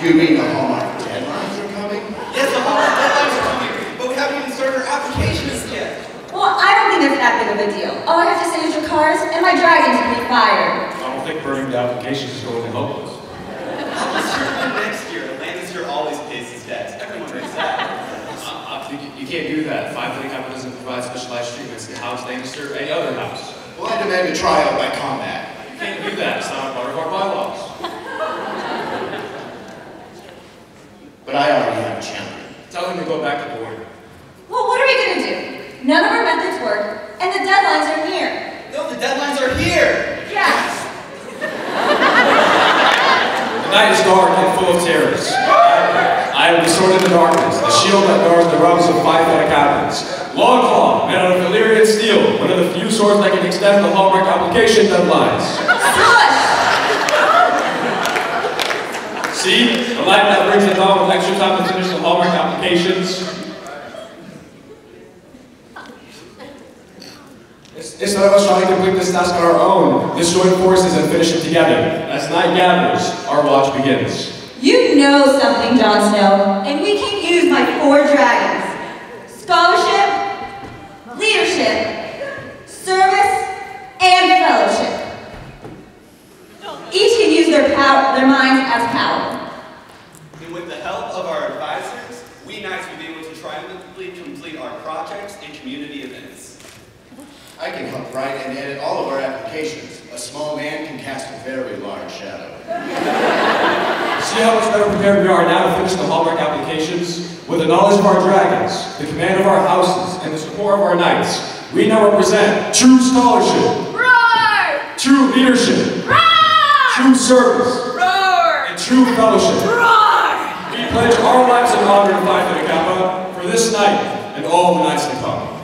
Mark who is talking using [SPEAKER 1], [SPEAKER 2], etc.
[SPEAKER 1] You mean the Hallmark deadlines are coming?
[SPEAKER 2] Yes, the Hallmark deadlines are coming, but we haven't even started our applications yet.
[SPEAKER 3] Well, I don't think it's that big of a deal. All I have to say is your cars, and my dragons will be fired.
[SPEAKER 4] I don't think burning the applications is going to help us.
[SPEAKER 2] Next year, Lannister always pays his debts. Everyone knows that.
[SPEAKER 4] You can't do that. 5 Kappa doesn't provide specialized treatments to House Lannister or any other house.
[SPEAKER 1] Well, I demand a tryout by combat.
[SPEAKER 4] You can't do that. It's not a part of our bylaws.
[SPEAKER 1] But I already have a champion.
[SPEAKER 4] Tell him to go back to board.
[SPEAKER 3] Well, what are we going to do? None of our methods work, and the deadlines are near.
[SPEAKER 2] No, the deadlines are here.
[SPEAKER 3] Yes.
[SPEAKER 4] The night is dark and full of terrors. I am the sword in the darkness, the shield that guards the realms of 5 Kappas. Longclaw, made out of Valyrian steel, one of the few swords that can extend the Hallmark application deadlines.
[SPEAKER 3] Shush!
[SPEAKER 4] See? The light that brings it on with extra time to finish the Hallmark applications. Instead of us trying to complete this task on our own, let's join forces and finish it together. As night gathers, our watch begins.
[SPEAKER 3] You know something, Jon Snow, and we can use my 4 dragons. Scholarship, leadership, service, and fellowship. Each can use their minds as power.
[SPEAKER 2] And with the help of our advisors, we knights will be able to triumphantly complete our projects and community events.
[SPEAKER 1] I can help write and edit all of our applications. A small man can cast a very large shadow.
[SPEAKER 4] See how much better prepared we are now to finish the Hallmark applications? With the knowledge of our dragons, the command of our houses, and the support of our knights, we now represent true scholarship,
[SPEAKER 3] Roar!
[SPEAKER 4] true leadership,
[SPEAKER 3] Roar!
[SPEAKER 4] true service,
[SPEAKER 3] Roar!
[SPEAKER 4] and true fellowship.
[SPEAKER 3] Roar!
[SPEAKER 4] We pledge our lives in honor of 5 Kappa for this night and all the nights to come.